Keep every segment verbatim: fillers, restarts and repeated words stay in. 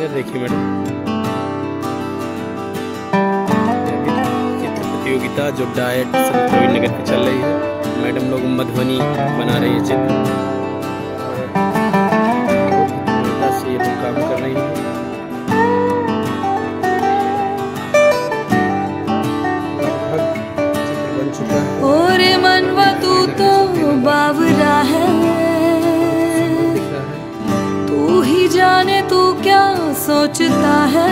इधर देखिए मैडम, चित्र प्रतियोगिता जो डायट संतोष नगर पे चल रही है। मैडम लोग मधुबनी बना रही है चित्र, से ये लोग काम कर रही है। चित्र बन चुका है। और मनवा तू तो बावरा है, तू ही जाने तू क्या सोचता है,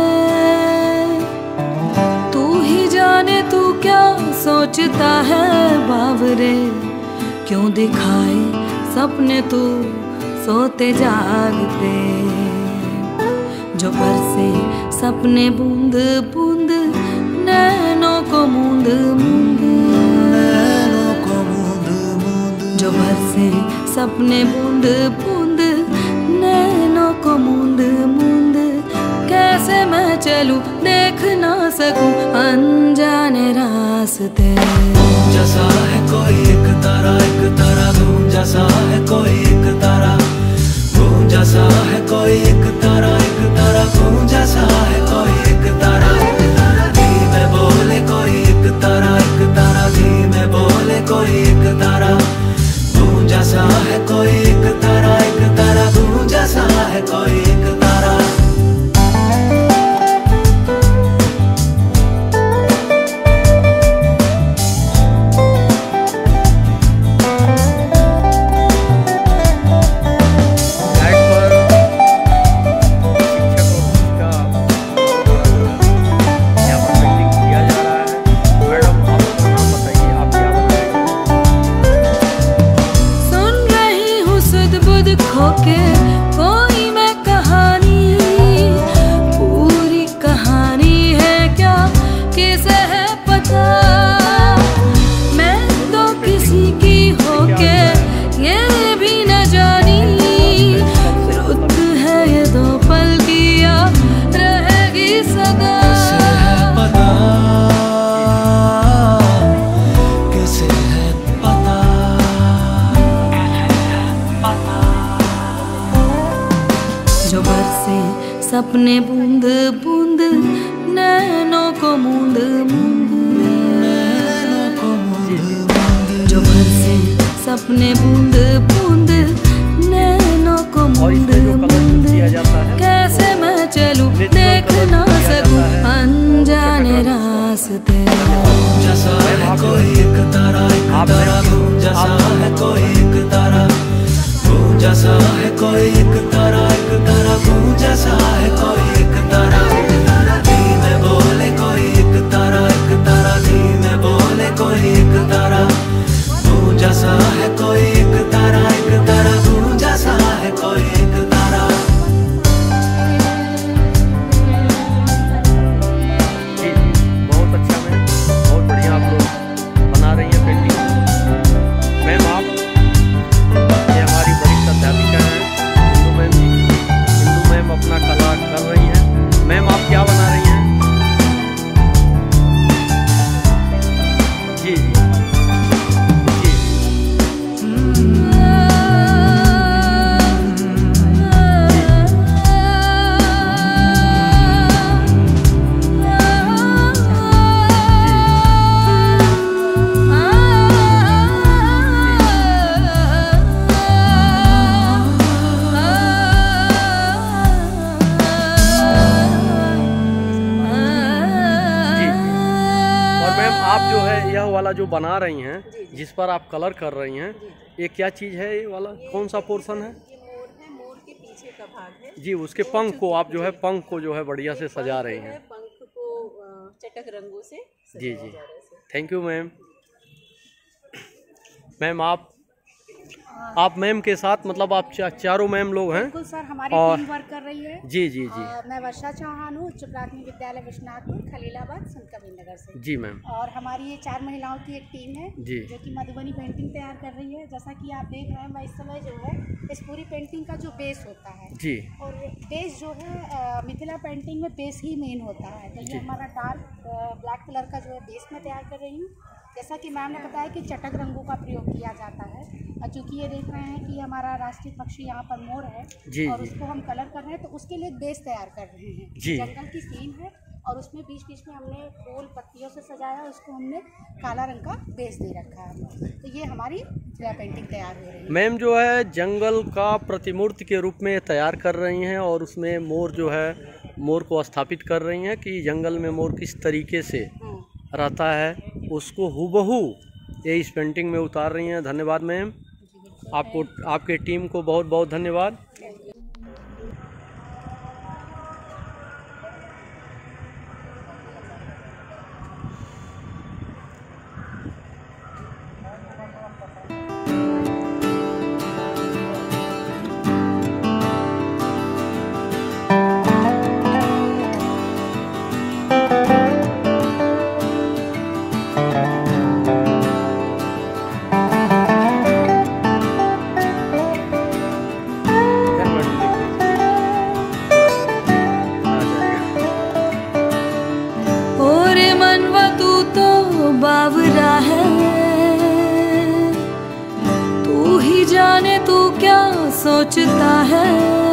तू ही जाने तू क्या सोचता है। बावरे क्यों दिखाए सपने तू सोते जागते, जो बरसे सपने बूंद बूंद नैनों को मूंद मूंद, नैनों को मूंद मूंद, जो बरसे सपने बूंद बूंद नैनों को मूंद मूंद। कैसे मैं चलूं देख ना सकूं अनजाने रास्ते। जैसा है कोई एक तारा, एक तारा गूंजा सा है कोई एक तारा, गूंजा सा है कोई एक तारा, एक तारा गूंजा सा है कोई एक तारा। धीमे बोले कोई एक तारा, एक तारा धीमे बोले कोई एक तारा, गूंजा सा है कोई एक तारा, एक तारा गूंजा सा है कोई एक तारा। खोके कोई मैं कहानी, पूरी कहानी है क्या किसे है पता। मैं तो किसी की होके ये भी न जानी, रुत है ये दो पल की या रहेगी सदा। जो बरसे सपने बूंद बूंद नैनों को मूंद मूंद, नैनों को मूंद मूंद, जो बरसे सपने बूंद बूंद नैनों को मूंद मूंद। कैसे मैं चलूं देख ना सकूं अनजाने रास्ते। जैसा है कोई एक तारा, एक तारा गूंजा सा है कोई एक तारा, गूंजा सा है कोई एक तारा, एक तारा गूंजा सा है कोई एक तारा। धीमे बोले कोई एक तारा, एक तारा धीमे बोले कोई एक तारा, गूंजा सा है कोई एक तारा, एक तारा गूंजा सा है कोई एक तारा। जी बहुत अच्छा मैम, बहुत बढ़िया आप लोग बना रही हैं पेंटिंग। मैम आप ये हमारी वरिष्ठ अध्यापिका हैं हिंदू मैम जी, हिंदू मैम अपना कला कर रही हैं। मैम आप क्या बना रही हैं? जी जी आप जो है यह वाला जो बना रही हैं, जिस पर आप कलर कर रही हैं, ये क्या चीज़ है? ये वाला कौन सा पोर्शन है? ये मोर है, मोर के पीछे का भाग है जी, उसके पंख को आप जो है पंख को जो है बढ़िया से सजा रही हैं। पंख को चटक रंगों से जी जी थैंक यू मैम। मैम आप आप मैम के साथ मतलब आप चा, चारों मैम लोग हैं? बिल्कुल सर, हमारी और टीम वर्क कर रही है। जी जी जी आ, मैं वर्षा चौहान हूँ, उच्च प्राथमिक विद्यालय विश्वनाथपुर खलीलाबाद संत कबीर नगर से। जी मैम। और हमारी ये चार महिलाओं की एक टीम है जी, जो कि मधुबनी पेंटिंग तैयार कर रही है। जैसा कि आप देख रहे हैं इस समय जो है इस पूरी पेंटिंग का जो बेस होता है जी, और बेस जो है आ, मिथिला पेंटिंग में बेस ही मेन होता है। तो ये हमारा डार्क ब्लैक कलर का जो है बेस में तैयार कर रही हूँ। जैसा कि मैम ने बताया कि चटक रंगों का प्रयोग किया जाता है, और चूँकि ये देख रहे हैं कि हमारा राष्ट्रीय पक्षी यहाँ पर मोर है जी, और जी। उसको हम कलर कर रहे हैं, तो उसके लिए एक बेस तैयार कर रहे हैं। जी। जंगल की सीन है और उसमें बीच बीच में हमने फूल पत्तियों से सजाया, उसको हमने काला रंग का बेस दे रखा है। तो ये हमारी पेंटिंग तैयार हो रही है। मैम जो है जंगल का प्रतिमूर्ति के रूप में तैयार कर रही हैं और उसमें मोर जो है मोर को स्थापित कर रही हैं कि जंगल में मोर किस तरीके से रहता है, उसको हूबहू ये इस पेंटिंग में उतार रही हैं। धन्यवाद मैम, आपको आपके टीम को बहुत बहुत धन्यवाद। बावरा है, तू ही जाने तू क्या सोचता है,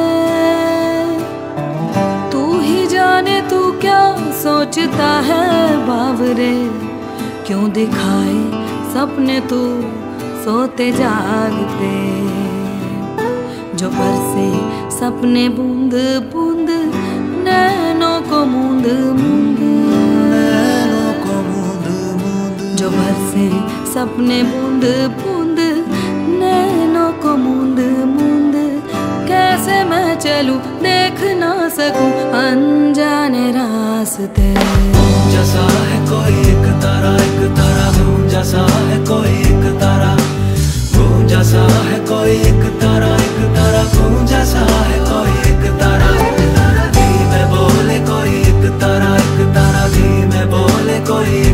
तू ही जाने तू क्या सोचता है। बावरे क्यों दिखाए सपने तू सोते जागते, जो बरसे सपने बूंद बूंद नैनों को मूंद मूंद, जो बरसे सपने बूंद बूंद नैनों को मूंद मूंद। कैसे मैं चलूं देख ना सकूं अनजाने रास्ते। जैसा है कोई एक तारा, एक तारा घूम जैसा है कोई एक तारा, घूम जैसा है कोई एक तारा, एक तारा घूम जैसा है कोई एक तारा। धीमे बोले कोई एक तारा, एक तारा धीमे बोले कोई